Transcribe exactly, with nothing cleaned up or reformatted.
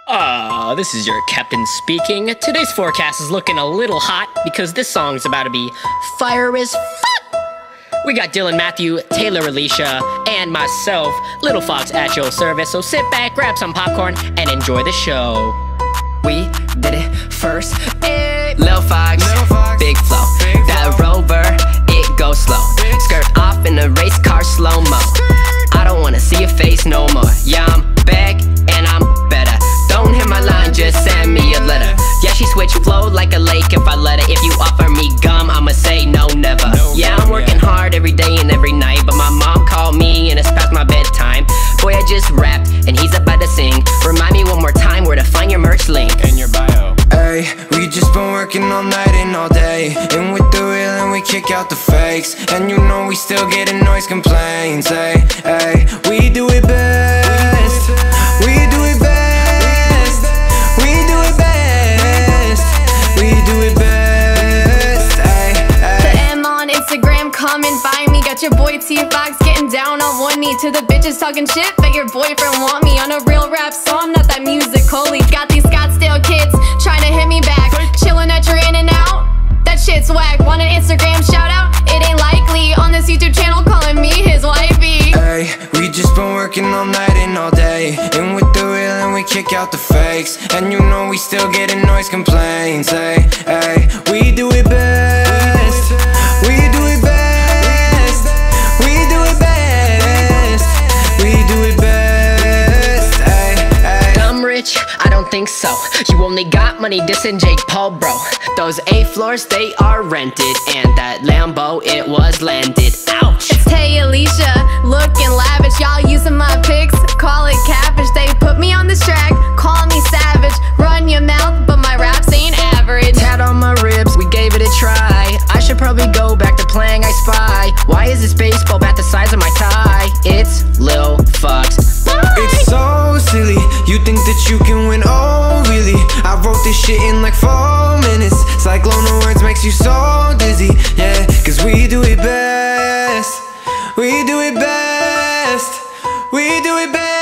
Uh, this is your captain speaking. Today's forecast is looking a little hot because this song's about to be fire as fuck. We got Dylan, Matthew, Taylor, Alicia, and myself, Little Fox, at your service. So sit back, grab some popcorn, and enjoy the show. We did it first. Hey. Lil Fox, Lil Fox, big flow. big that flow. Rover, it goes slow. Big Skirt off in a race car slow-mo. I don't wanna see your face no more. Yeah, I'm back and I'm better. Don't hit my line, just send me a letter. Yeah, she switch flow like a lake if I let her. If you offer me gum, I'ma say no, never. No yeah, gum, I'm working yeah. hard every day and every night, but my mom called me and it's past my bedtime. Boy, I just rapped and he's about to sing. Remind me one more time where to find your merch link. In your bio. Ay, we just been working all night and all day, and with the real and we kick out the fakes. And you know we still getting noise complaints. Ay, ay, we do it best. We do it best. We do it best. We do it best. Ay, ay. The M on Instagram, come and find me. Got your boy T-Fox getting down on one knee. To the bitches talking shit, bet your boyfriend want me on a real rap song, not that musical-y. Got these Scottsdale kids trying to hit me back, chilling at your in and out. That shit's whack. Want an Instagram shout out? It ain't likely. On this YouTube channel, calling me his wifey. Ay, we just been working all night and all day, and with the real and we kick out the fakes. And you know we still getting noise complaints. Ay, ay, we do it best. We do it best. We do it best. We do it best. Ay, ay. I'm rich? I don't think so. You only got money dissing Jake Paul, bro. Those eight floors, they are rented, and that Lambo, it was landed. Ouch! It's Tay Alicia, looking lavish. Y'all using my pics, call it cabbage. They put me on this track, call me savage. Run your mouth, but my raps ain't average. Tat on my ribs, we gave it a try. I should probably go back to playing I Spy. Why is this baseball bat the size of my tie? It's Lil Fox. It's so silly, you think that you can win, oh really? I wrote this shit in like four minutes. Cyclone of words makes you so dizzy, yeah. Cause we do it best. We do it best. We do it best.